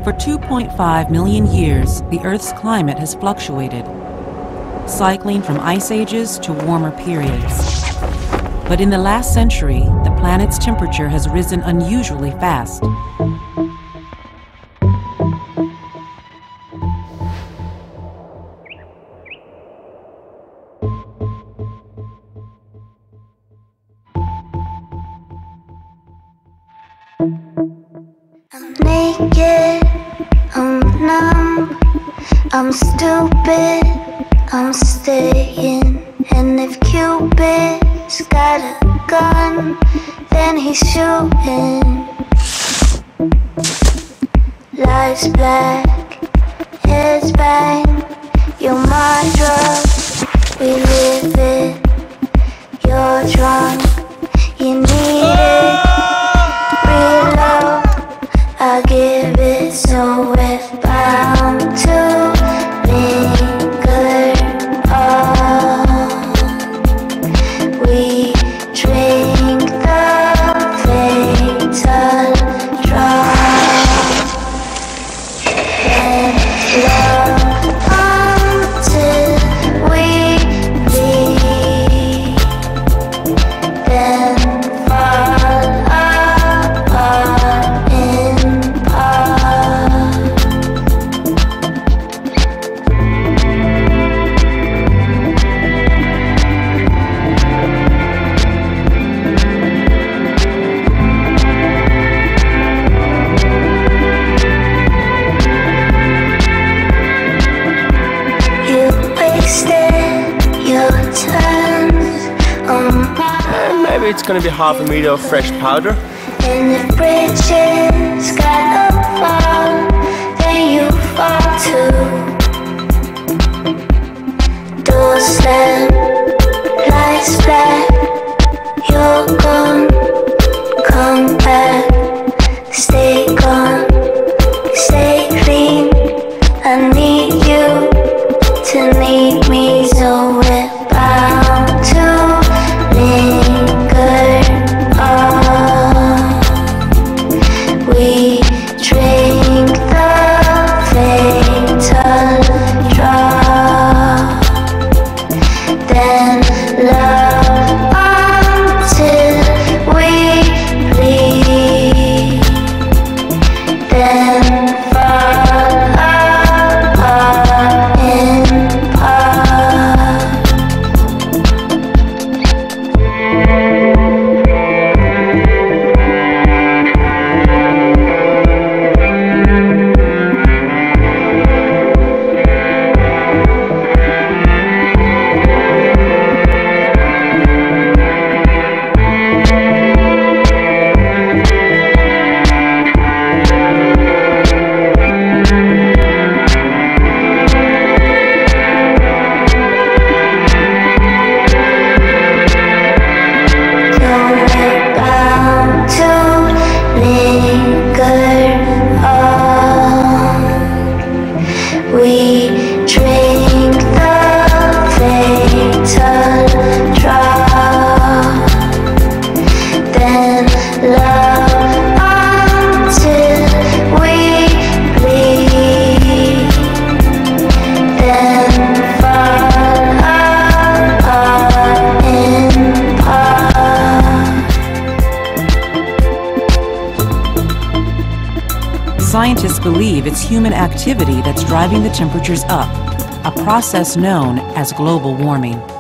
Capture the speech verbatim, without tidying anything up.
For two point five million years, the Earth's climate has fluctuated, cycling from ice ages to warmer periods. But in the last century, the planet's temperature has risen unusually fast. I'm naked, I'm numb, I'm stupid, I'm staying. And if Cupid's got a gun, then he's shooting. Life's black, heads bang, you're my drug, we live it. You're drunk, you need it. Real love, I give it, so we're bound to linger on. We drink the fatal drop, then love until we bleed, then fall apart in part. You wasted your turns on my. And maybe it's gonna be half a meter of fresh powder. And if bridges gotta fall, then you fall too. Doors slam, lights black, you're gone. Come back, stay gone, stay clean. I need you to need me, so we're bound to linger on. We drink the fatal drop, then love until we bleed, then fall apart in part. So we're bound to linger on. We drink the fatal drop, then love until we bleed, then fall apart in part. Scientists believe it's human activity that's driving the temperatures up, a process known as global warming.